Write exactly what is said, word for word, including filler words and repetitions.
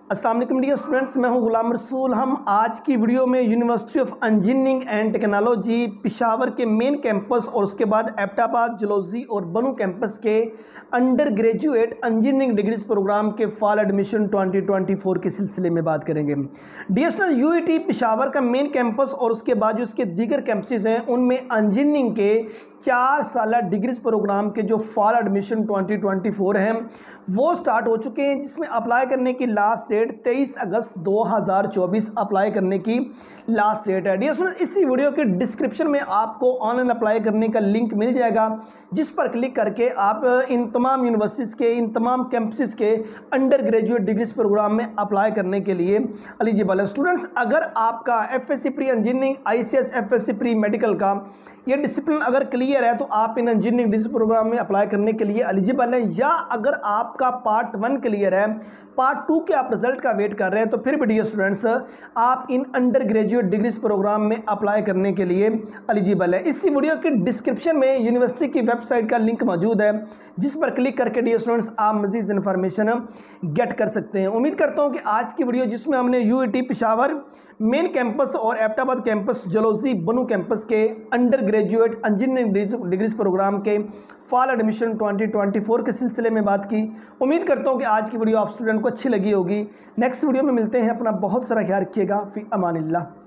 अस्सलाम वालेकुम dear students, मैं हूं गुलाम रसूल। हम आज की वीडियो में university of engineering and technology Peshawar के मेन कैंपस और उसके बाद एबटाबाद, जलोजी और बनू कैंपस के undergraduate engineering degrees program के fall admission twenty twenty four के सिलसिले में बात करेंगे। डियर स्टूडेंट्स, यूईटी पेशावर का मेन कैंपस और उसके बाद जो उसके दीगर कैंपसेस हैं उनमें इंजीनियरिंग के चार साल डिग्रीज प्रोग्राम के जो fall admission twenty twenty four हैं वो स्टार्ट हो चुके हैं, जिसमें अप्लाई करने की लास्ट डेट तेईस अगस्त दो हज़ार चौबीस अप्लाई करने की लास्ट डेट है। डियर स्टूडेंट्स, इसी वीडियो के डिस्क्रिप्शन में आपको ऑनलाइन अप्लाई करने का लिंक मिल जाएगा, जिस पर क्लिक करके आप इन तमाम यूनिवर्सिटीज़ के इन तमाम कैंपसेस के अंडर ग्रेजुएट डिग्रीज प्रोग्राम में अप्लाई करने के लिए एलिजिबल है। स्टूडेंट्स, अगर आपका F S C pre engineering, I C S F S C pre medical का ये डिसिप्लिन अगर क्लियर है तो आप इन इंजीनियरिंग डिग्री प्रोग्राम में अप्लाई करने के लिए एलिजिबल है, या अगर आपका पार्ट वन क्लियर है, पार्ट टू के आप रिजल्ट का वेट कर रहे हैं, तो फिर भी डियर स्टूडेंट्स आप इन अंडर ग्रेजुएट डिग्रीज प्रोग्राम में अप्लाई करने के लिए एलिजिबल है। इसी वीडियो के डिस्क्रिप्शन में यूनिवर्सिटी की वेबसाइट का लिंक मौजूद है, जिस पर क्लिक करके डियर स्टूडेंट्स आप मजीद इन्फॉर्मेशन गेट कर सकते हैं। उम्मीद करता हूं कि आज की वीडियो जिसमें हमने यूईटी पेशावर मेन कैंपस और एबटाबाद कैंपस, जलोजी, बनू कैंपस के undergraduate engineering degrees program के fall admission twenty twenty four के सिलसिले में बात की। उम्मीद करता हूं कि आज की वीडियो आप स्टूडेंट को अच्छी लगी होगी। नेक्स्ट वीडियो में मिलते हैं। अपना बहुत सारा ख्याल रखिएगा। फी अमानिल्लाह।